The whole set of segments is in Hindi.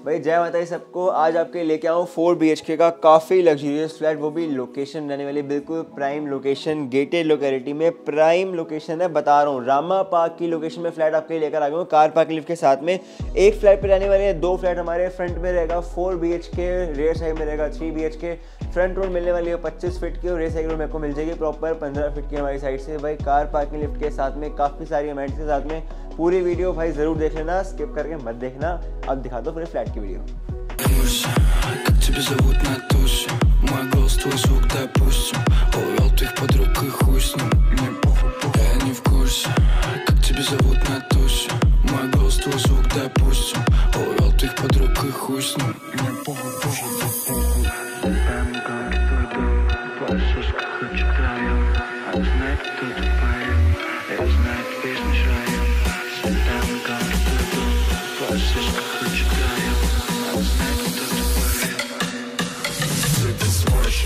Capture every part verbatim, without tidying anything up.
भाई जय माता दी सबको। आज आपके लेके आऊँ फोर बी एच के का काफ़ी लग्जरियस फ्लैट, वो भी लोकेशन रहने वाली बिल्कुल प्राइम लोकेशन, गेटेड लोकेलिटी में प्राइम लोकेशन है। बता रहा हूँ रामा पार्क की लोकेशन में फ्लैट आपके लेकर आ गया हूँ, कार पार्किंग लिफ्ट के साथ में। एक फ्लैट पे रहने वाले हैं, दो फ्लैट हमारे फ्रंट में रहेगा four B H K, rear side में रहेगा three B H K. Front road मिलने वाली है पच्चीस फीट की और रेयर साइड रोड मेरे को मिल जाएगी प्रॉपर पंद्रह फीट की हमारी साइड से। भाई कार पार्किंग लिफ्ट के साथ में काफ़ी सारी अमेनिटीज के साथ में। पूरी वीडियो भाई ज़रूर देख लेना, स्किप करके मत देखना। अब दिखा दो पूरे फ्लैट की वीडियो। Как тебя зовут, Натуша? Мой голос, твой звук, допустим. Увел твоих подруг и хуй с ним. Мне похуй, похуй, я не в курсе. Как тебя зовут, Натуша? Мой голос, твой звук, допустим. Увел твоих подруг и хуй с ним. Мне похуй, похуй, похуй. Там город дом, твоя сушка хочет район. А знает, кто ты парень, я знаю весь наш район. Там город дом, твоя сушка хочет район. А знает, кто ты парень. Ты смажь.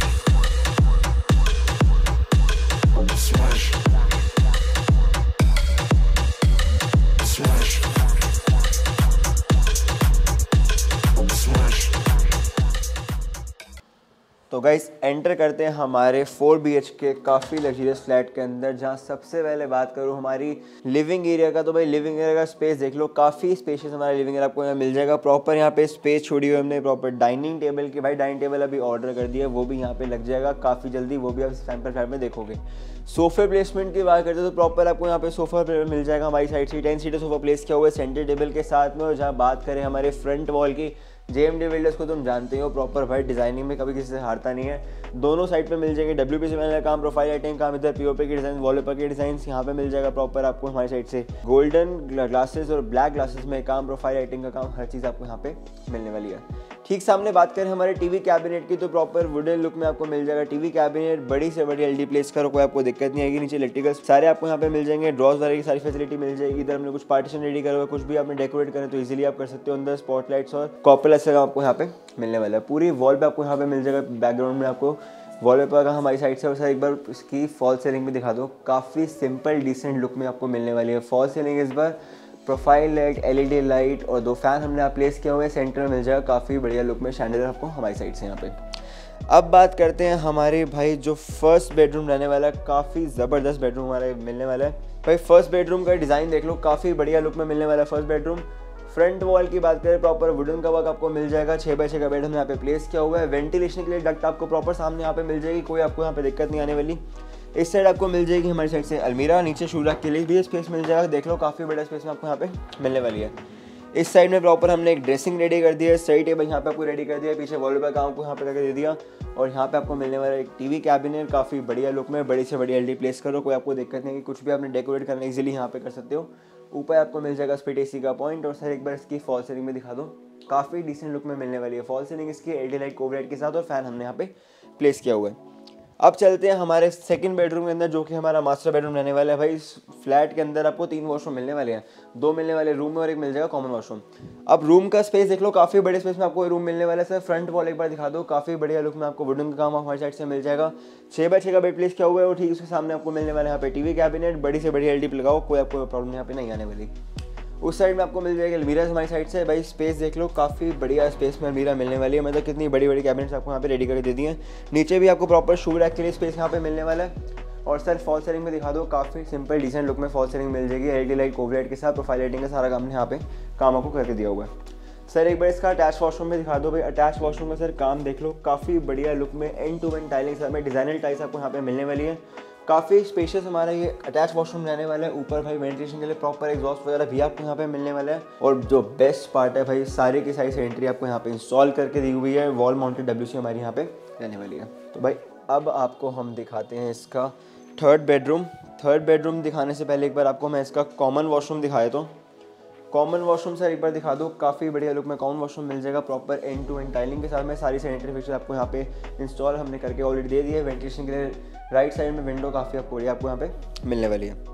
Смажь. Смажь. Смажь. तो गाइस एंटर करते हैं हमारे फोर बी एच के काफ़ी लग्जरियस फ्लैट के अंदर, जहां सबसे पहले बात करूं हमारी लिविंग एरिया का। तो भाई लिविंग एरिया का स्पेस देख लो, काफ़ी स्पेशियस हमारा लिविंग एरिया आपको यहाँ मिल जाएगा। प्रॉपर यहाँ पे स्पेस छोड़ी हुई हमने प्रॉपर डाइनिंग टेबल की। भाई डाइनिंग टेबल अभी ऑर्डर कर दिया, वो भी यहाँ पे लग जाएगा काफ़ी जल्दी, वो भी आप सैंपल फ्लैट में देखोगे। सोफे प्लेसमेंट की बात करते हैं तो प्रॉपर आपको यहाँ पे सोफा मिल जाएगा हमारी साइड से। टेन सीटर सोफा प्लेस किया हुआ है सेंटर टेबल के साथ में। और जहाँ बात करें हमारे फ्रंट वॉल की, जे एम डी बिल्डर्स को तुम जानते हो, प्रॉपर भाई डिजाइनिंग में कभी किसी से हारता नहीं है। दोनों साइड पे मिल जाएंगे डब्ल्यू पी सी पैनल का काम, प्रोफाइल लाइटिंग काम, इधर पीओपी की डिजाइन, वॉलपेपर के डिजाइन यहाँ पे मिल जाएगा प्रॉपर आपको हमारी साइड से। गोल्डन ग्लासेस और ब्लैक ग्लासेस में काम, प्रोफाइल लाइटिंग का काम, हर चीज़ आपको यहाँ पे मिलने वाली है। ठीक सामने बात करें हमारे टीवी कैबिनेट की तो प्रॉपर वुडन लुक में आपको मिल जाएगा टीवी कैबिनेट। बड़ी से बड़ी एलडी प्लेस करो, कोई आपको दिक्कत नहीं आएगी। नीचे इलेक्ट्रिकल सारे आपको यहाँ पे मिल जाएंगे, ड्रॉज वगैरह की सारी फैसिलिटी मिल जाएगी। इधर हमने कुछ पार्टीशन रेडी करा हुआ है, कुछ भी आपने डेकोरेट करें तो इजीली आप कर सकते हो। अंदर स्पॉटलाइट्स और कॉपर लाइट्स का आपको यहाँ पे मिलने वाला है। पूरी वॉल पे आपको यहाँ पे मिल जाएगा, बैकग्राउंड में आपको वॉलपेपर का हमारी साइड से। और सर एक बार इसकी फॉल सीलिंग भी दिखा दो, काफ़ी सिंपल डिसेंट लुक में आपको मिलने वाली है फॉल सीलिंग। इस बार प्रोफाइल लाइट, एलईडी लाइट और दो फैन हमने यहाँ प्लेस किए हुए हैं, सेंटर में मिल जाएगा काफ़ी बढ़िया लुक में शैंडलियर आपको हमारी साइड से यहाँ पे। अब बात करते हैं हमारे भाई जो फर्स्ट बेडरूम रहने वाला है, काफ़ी ज़बरदस्त बेडरूम हमारे मिलने वाला है। भाई फर्स्ट बेडरूम का डिज़ाइन देख लो, काफ़ी बढ़िया लुक में मिलने वाला है फर्स्ट बेडरूम। फ्रंट वॉल की बात करें प्रॉपर वुडन का वर्क आपको मिल जाएगा। छः बाई छः का बेड हमने यहाँ पे प्लेस किया हुआ है। वेंटिलेशन के लिए डक्ट आपको प्रॉपर सामने यहाँ पे मिल जाएगी, कोई आपको यहाँ पे दिक्कत नहीं आने वाली। इस साइड आपको मिल जाएगी हमारी साइड से अलमीरा, नीचे शू रैक के लिए भी स्पेस मिल जाएगा। देख लो काफ़ी बड़ा स्पेस में आपको यहाँ पे मिलने वाली है। इस साइड में प्रॉपर हमने एक ड्रेसिंग रेडी कर दिया है, स्टडी टेबल यहाँ पे आपको रेडी कर दिया है, पीछे वॉलपेपर काम को यहाँ पे करके दे दिया। और यहाँ पे आपको मिलने वाला एक टीवी कैबिनेट, काफ़ी बढ़िया लुक में, बड़ी से बड़ी एलडी प्लेस करो, कोई आपको दिक्कत नहीं कि कुछ भी आपने डेकोरेट करना इजीली यहाँ पे कर सकते हो। ऊपर आपको मिल जाएगा स्प्लिट एसी का पॉइंट। और सर एक बार इसकी फॉल सीलिंग में दिखा दो, काफ़ी डिसेंट लुक में मिलने वाली है फॉल सीलिंग इसकी, एलईडी लाइट कोवलाइट के साथ, और फैन हमने यहाँ पे प्लेस किया हुआ है। अब चलते हैं हमारे सेकंड बेडरूम के अंदर, जो कि हमारा मास्टर बेडरूम रहने वाला है। भाई इस फ्लैट के अंदर आपको तीन वॉशरूम मिलने वाले हैं, दो मिलने वाले रूम में और एक मिल जाएगा कॉमन वॉशरूम। अब रूम का स्पेस देख लो, काफ़ी बड़े स्पेस में आपको रूम मिलने वाला है। सर फ्रंट वॉल एक बार दिखा दो, काफ़ी बढ़िया लुक में आपको वुडन का काम हमारी साइड से मिल जाएगा। छः बाई छः का बेड प्लेस किया हुआ है और ठीक उसके सामने आपको मिलने वाला है यहाँ पे टीवी कैबिनेट, बड़ी से बड़ी एलडी लगाओ, कोई आपको प्रॉब्लम यहाँ पे नहीं आने वाली। उस साइड में आपको मिल जाएगी अलमीरा हमारी साइड से। भाई स्पेस देख लो, काफ़ी बढ़िया स्पेस में अलमीरा मिलने वाली है, मतलब कितनी बड़ी बड़ी कैबिनेट्स आपको यहाँ पे रेडी करके दे दी हैं। नीचे भी आपको प्रॉपर शू रैक के लिए स्पेस यहाँ पे मिलने वाला है। और सर फॉल सीलिंग में दिखा दो, काफ़ी सिंपल डिसेंट लुक में फॉल सीलिंग मिल जाएगी, एलईडी लाइट कोवलाइट के साथ, प्रोफाइल लाइटिंग का सारा काम यहाँ पे काम आपको करके दिया हुआ है। सर एक बार इसका अटैच वॉशरूम में दिखा दो। भाई अटैच वॉशरूम में सर काम देख लो, काफ़ी बढ़िया लुक में एंड टू एंड टाइलिंग साथ में डिजाइनर टाइल्स आपको यहाँ पे मिलने वाली है। काफ़ी स्पेशियस हमारा ये अटैच वॉशरूम रहने वाला है। ऊपर भाई वेंटिलेशन के लिए प्रॉपर एग्जॉस्ट वगैरह भी आपको यहाँ पे मिलने वाला है। और जो बेस्ट पार्ट है भाई, सारे की सारी एंट्री आपको यहाँ पे इंस्टॉल करके दी हुई है, वॉल माउंटेड डब्ल्यू सी हमारी यहाँ पे रहने वाली है। तो भाई अब आपको हम दिखाते हैं इसका थर्ड बेडरूम। थर्ड बेडरूम दिखाने से पहले एक बार आपको मैं इसका कॉमन वॉशरूम दिखाया। तो कॉमन वॉशरूम सर एक बार दिखा दो, काफ़ी बढ़िया लुक में कॉमन वॉशरूम मिल जाएगा, proper end to end tiling के साथ में। सारी सैनिटरी फिक्चर आपको यहाँ पे इंस्टॉल हमने करके ऑलरेडी दे दी है। वेंटिलेशन के लिए राइट साइड में विंडो काफ़ी आपको आपको यहाँ पे मिलने वाली है।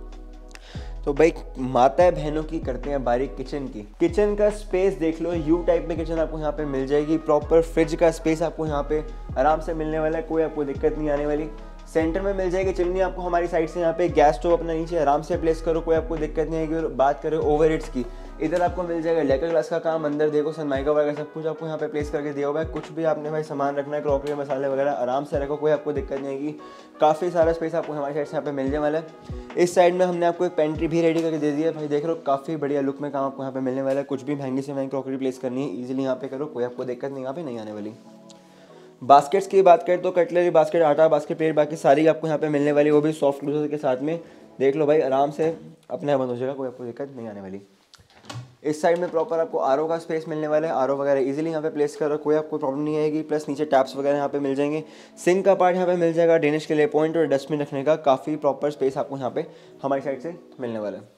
तो भाई माता बहनों की करते हैं बारीक किचन की। किचन का स्पेस देख लो, यू टाइप में किचन आपको यहाँ पे मिल जाएगी। प्रॉपर फ्रिज का स्पेस आपको यहाँ पे आराम से मिलने वाला है, कोई आपको दिक्कत नहीं आने वाली। सेंटर में मिल जाएगी चिमनी आपको हमारी साइड से। यहाँ पे गैस स्टोव अपना नीचे आराम से प्लेस करो, कोई आपको दिक्कत नहीं आएगी। और बात करें ओवर हीट्स की, इधर आपको मिल जाएगा लेकर ग्लास का काम, अंदर देखो सनमाइका वगैरह सब कुछ आपको यहाँ पे प्लेस करके दिया हुआ है। कुछ भी आपने भाई सामान रखना है, क्रॉकरी मसाले वगैरह आराम से रखो, कोई आपको दिक्कत नहीं आएगी। काफ़ी सारा स्पेस आपको हमारी साइड से यहाँ पे मिलने वाला है। इस साइड में हमने आपको एक पेंट्री भी रेडी करके दे दी है भाई, देख लो काफ़ी बढ़िया लुक में काम आपको यहाँ पे मिलने वाला है। कुछ भी महंगी से महंगी क्रॉकरी प्लेस करनी है ईजिली यहाँ पे करो, कोई आपको दिक्कत नहीं यहाँ पे नहीं आने वाली। बास्केट्स की बात करें तो कटलरी बास्केट, आटा बास्केट, प्लेट बाकी सारी आपको यहाँ पे मिलने वाली, वो भी सॉफ्ट क्लोजर के साथ में। देख लो भाई आराम से अपने बंद हो जाएगा, कोई आपको दिक्कत नहीं आने वाली। इस साइड में प्रॉपर आपको आरओ का स्पेस मिलने वाला है, आरओ वगैरह इजीली यहाँ पे प्लेस करो, कोई आपको प्रॉब्लम नहीं आएगी। प्लस नीचे टैप्स वगैरह यहाँ पे मिल जाएंगे, सिंक का पार्ट यहाँ पे मिल जाएगा, ड्रेनेज के लिए पॉइंट और डस्टबिन रखने का काफ़ी प्रॉपर स्पेस आपको यहाँ पे हमारी साइड से मिलने वाला है।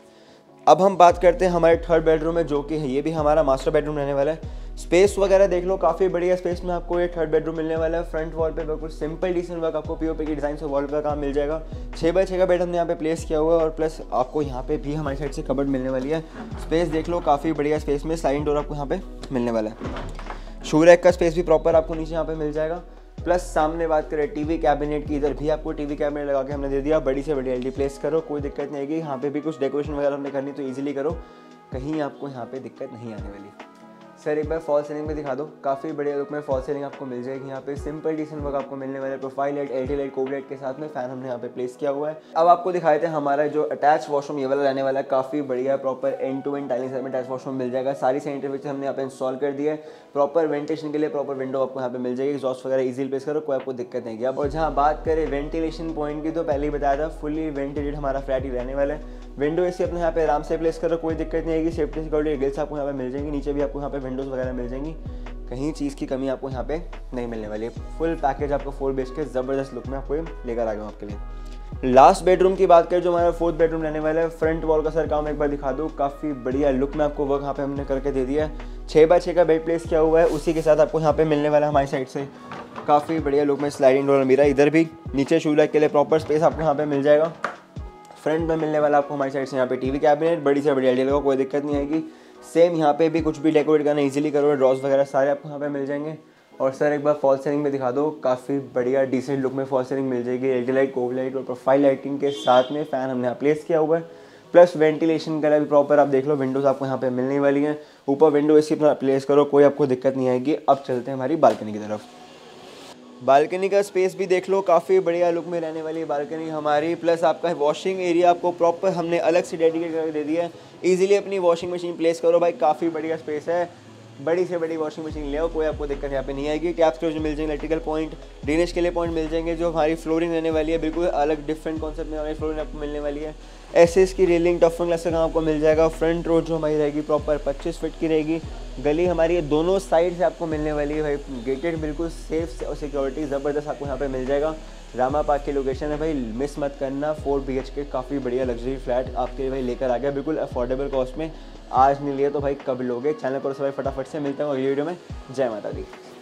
अब हम बात करते हैं हमारे थर्ड बेडरूम में, जो कि है ये भी हमारा मास्टर बेडरूम रहने वाला है। स्पेस वगैरह देख लो काफ़ी बढ़िया स्पेस में आपको ये थर्ड बेडरूम मिलने वाला है। फ्रंट वॉल पे बिल्कुल सिंपल डिसेंट वर्क आपको पीओपी की डिज़ाइन से वॉल का काम मिल जाएगा। छः बाई छः का बेड हमने यहाँ पे प्लेस किया हुआ है और प्लस आपको यहाँ पे भी हमारी साइड से कबर्ड मिलने वाली है। स्पेस देख लो काफ़ी बढ़िया स्पेस में, स्लाइडिंग डोर आपको यहाँ पे मिलने वाला है। शू रैक का स्पेस भी प्रॉपर आपको नीचे यहाँ पे मिल जाएगा। प्लस सामने बात करें टीवी कैबिनेट की, इधर भी आपको टीवी कैबिनेट लगा के हमने दे दिया, बड़ी से बड़ी एलईडी प्लेस करो, कोई दिक्कत नहीं आएगी। यहाँ पे भी कुछ डेकोरेशन वगैरह हमने करनी तो ईजिली करो, कहीं आपको यहाँ पे दिक्कत नहीं आने वाली। सर एक बार फॉल सीलिंग में दिखा दो, काफ़ी बढ़िया लुक में फॉल सीलिंग आपको मिल जाएगी। यहाँ पे सिंपल डिसेंट वर्क आपको मिलने वाला है, profile light, LED light, COB light के साथ में फैन हमने यहाँ पे प्लेस किया हुआ है। अब आपको दिखाए थे हमारा जो अटैच वॉशरूम ये वाला रहने वाला है, काफ़ी बढ़िया proper end to end tiling में अटैच वॉशरूम मिल जाएगा। सारी सैनिटरी फिक्चर हमने यहाँ पे इंस्टॉल कर दिया है। प्रॉपर वेंटिलेशन के लिए प्रॉपर विंडो आपको यहाँ पे मिल जाएगी, एग्जॉस्ट वगैरह इजीली प्लेस करो, कोई आपको दिक्कत नहीं है। और जहाँ बात करें वेंटिलेशन पॉइंट की, तो पहले ही बताया था फुली वेंटिलेटेड हमारा फ्लैट ही रहने वाला है। विंडो एसी अपने यहाँ पे आराम से प्लेस करो, कोई दिक्कत नहीं आएगी। सेफ्टी सिक्योरिटी गिल्स आपको यहाँ पे मिल जाएंगी, नीचे भी आपको यहाँ पे विंडोज़ वगैरह मिल जाएंगी, कहीं चीज़ की कमी आपको यहाँ पे नहीं मिलने वाली है। फुल पैकेज आपको फोर बेच के ज़बरदस्त लुक में आपको लेकर आ गया आपके लिए। लास्ट बेडरूम की बात करें जो हमारा फोर्थ बेडरूम रहने वाला है, फ्रंट वॉल का सर काम एक बार दिखा दूँ, काफ़ी बढ़िया लुक में आपको वर्क यहाँ पे हमने करके दे दिया है। छः बाय छः का बेड प्लेस किया हुआ है, उसी के साथ आपको यहाँ पे मिलने वाला है हमारी साइड से काफ़ी बढ़िया लुक में स्लाइडिंग डोर अलमीरा। इधर भी नीचे शू रैक के लिए प्रॉपर स्पेस आपको यहाँ पे मिल जाएगा। फ्रंट में मिलने वाला आपको हमारी साइड से यहाँ पे टीवी कैबिनेट, बड़ी से बड़ी एलईडी लगा, कोई दिक्कत नहीं आएगी। सेम यहाँ पे भी कुछ भी डेकोरेट करना इजीली करो, ड्रॉज वगैरह सारे आपको यहाँ पे मिल जाएंगे। और सर एक बार फॉल सीलिंग में दिखा दो, काफ़ी बढ़िया डिसेंट लुक में फॉल सीलिंग मिल जाएगी, एलईडी लाइट, कोब लाइट और प्रोफाइल लाइटिंग के साथ में फ़ैन हमने यहाँ प्लेस किया हुआ है। प्लस वेंटिलेशन का भी प्रॉपर आप देख लो, विंडोज़ आपको यहाँ पे मिलने वाली हैं। ऊपर विंडो एसी अपना प्लेस करो, कोई आपको दिक्कत नहीं आएगी। अब चलते हैं हमारी बालकनी की तरफ। बालकनी का स्पेस भी देख लो, काफ़ी बढ़िया लुक में रहने वाली है बालकनी हमारी। प्लस आपका वॉशिंग एरिया आपको प्रॉपर हमने अलग से डेडिकेट करके दे दिया है, इजीली अपनी वॉशिंग मशीन प्लेस करो भाई, काफ़ी बढ़िया स्पेस है। बड़ी से बड़ी वॉशिंग मशीन ले आओ, कोई आपको दिक्कत यहाँ पे नहीं आएगी। टैप्स क्लोजर मिल जाएंगे, इलेक्ट्रिकल पॉइंट, ड्रेनेज के लिए पॉइंट मिल जाएंगे। जो हमारी फ्लोरिंग रहने वाली है बिल्कुल अलग डिफरेंट कॉन्सेप्ट में हमारी फ्लोरिंग आपको मिलने वाली है। एसएस की रेलिंग, टफन ग्लास का काम आपको मिल जाएगा। फ्रंट रोड जो हमारी रहेगी प्रॉपर पच्चीस फीट की रहेगी। गली हमारी दोनों साइड से आपको मिलने वाली है भाई, गेटेड बिल्कुल सेफ और सिक्योरिटी ज़बरदस्त आपको यहाँ पे मिल जाएगा। रामा पार्क की लोकेशन है भाई, मिस मत करना। फोर बी एच के काफ़ी बढ़िया लग्जरी फ्लैट आपके लिए भाई लेकर आ गया, बिल्कुल अफोर्डेबल कॉस्ट में। आज नहीं लिए तो भाई कब लोगे। चैनल को सब्सक्राइब फटाफट से, मिलता हूँ अगली वीडियो में। जय माता दी।